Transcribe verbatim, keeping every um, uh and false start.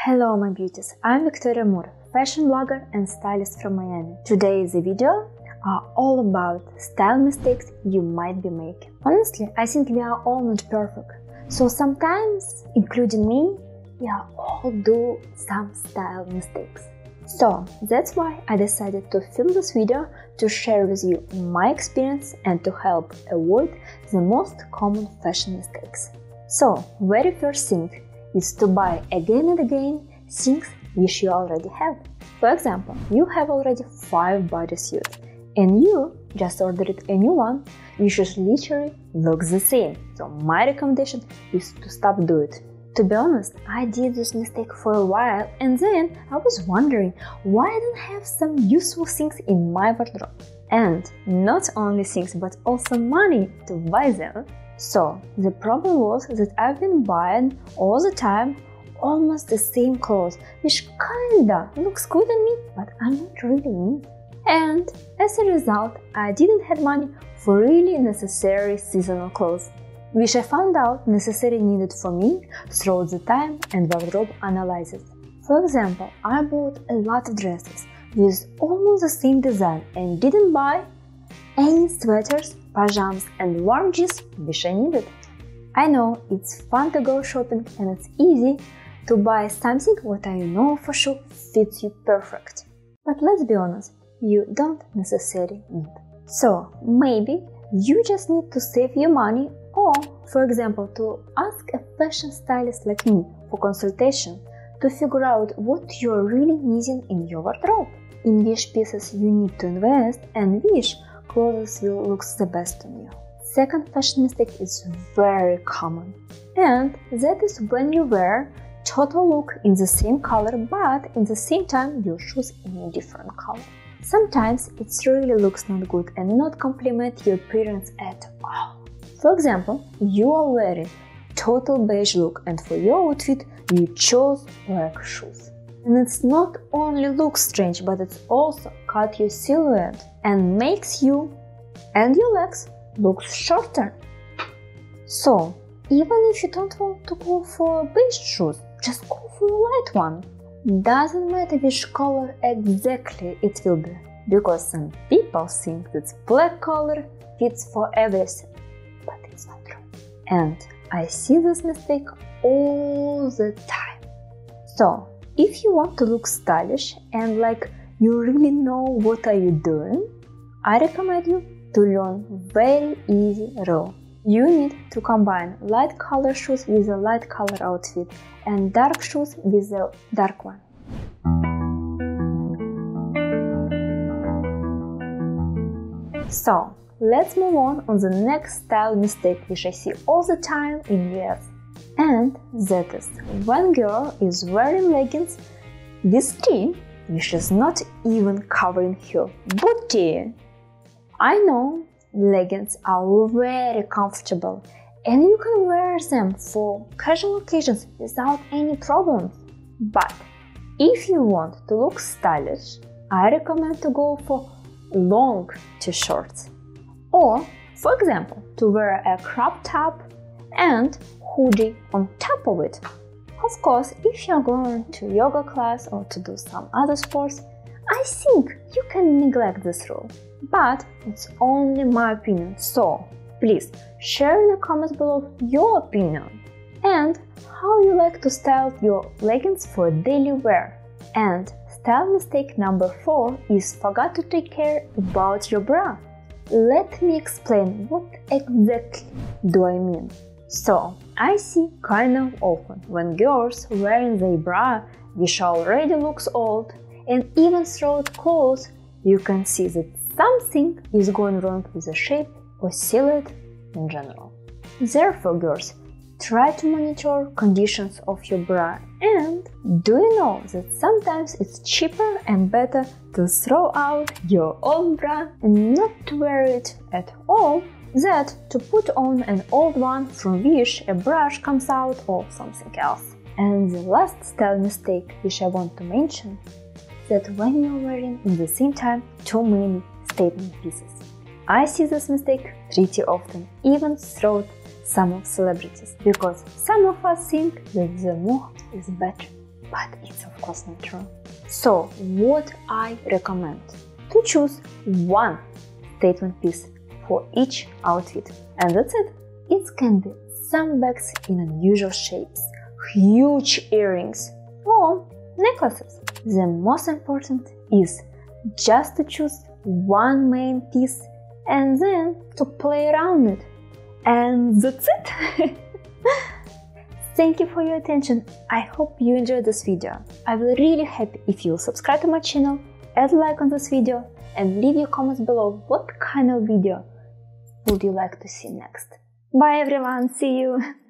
Hello my beauties, I'm Victoria Moore, fashion blogger and stylist from Miami. Today's video are all about style mistakes you might be making. Honestly, I think we are all not perfect, so sometimes, including me, we are all do some style mistakes. So that's why I decided to film this video to share with you my experience and to help avoid the most common fashion mistakes. So, very first thing is to buy again and again things which you already have. For example, you have already five bodysuits and you just ordered a new one which is literally looks the same. So my recommendation is to stop doing it. To be honest, I did this mistake for a while and then I was wondering why I don't have some useful things in my wardrobe. And not only things but also money to buy them. So the problem was that I've been buying all the time almost the same clothes, which kinda looks good on me, but I'm not really me. And as a result, I didn't have money for really necessary seasonal clothes, which I found out necessary needed for me throughout the time and wardrobe analysis. For example, I bought a lot of dresses with almost the same design and didn't buy any sweaters, pajamas and warm jeans which I needed. I know it's fun to go shopping and it's easy to buy something what I know for sure fits you perfect. But let's be honest, you don't necessarily need. So maybe you just need to save your money or, for example, to ask a fashion stylist like me for consultation to figure out what you're really missing in your wardrobe, in which pieces you need to invest and which clothes will look the best on you. Second fashion mistake is very common, and that is when you wear total look in the same color but in the same time your shoes in a different color. Sometimes it really looks not good and not complement your appearance at all. For example, you are wearing total beige look and for your outfit you chose black shoes. And it's not only looks strange, but it's also cut your silhouette and makes you and your legs look shorter. So, even if you don't want to go for beige shoes, just go for a light one. Doesn't matter which color exactly it will be, because some people think that black color fits for everything, but it's not true. And I see this mistake all the time. So, if you want to look stylish and like you really know what are you doing, I recommend you to learn very easy rule. You need to combine light color shoes with a light color outfit and dark shoes with a dark one. So, let's move on on the next style mistake which I see all the time in U S. And that is when girl is wearing leggings with skin which is not even covering her booty. I know leggings are very comfortable and you can wear them for casual occasions without any problems. But if you want to look stylish, I recommend to go for long t-shirts. Or, for example, to wear a crop top and hoodie on top of it. Of course, if you're going to yoga class or to do some other sports, I think you can neglect this rule. But it's only my opinion, so please share in the comments below your opinion and how you like to style your leggings for daily wear. And style mistake number four is forgot to take care about your bra. Let me explain what exactly do I mean. So, I see kind of often when girls wearing their bra which already looks old, and even throughout clothes you can see that something is going wrong with the shape or silhouette in general. Therefore, girls, try to monitor conditions of your bra, and do you know that sometimes it's cheaper and better to throw out your old bra and not to wear it at all that to put on an old one from which a brush comes out or something else. And the last style mistake which I want to mention is that when you're wearing in the same time too many statement pieces. I see this mistake pretty often, even throughout some of celebrities, because some of us think that the more is better. but it's of course not true. So what I recommend? To choose one statement piece for each outfit, and that's it. It can be some bags in unusual shapes, huge earrings, or necklaces. The most important is just to choose one main piece and then to play around it. And that's it! Thank you for your attention. I hope you enjoyed this video. I will really happy if you subscribe to my channel, add a like on this video, and leave your comments below what kind of video would you like to see next. Bye everyone, see you!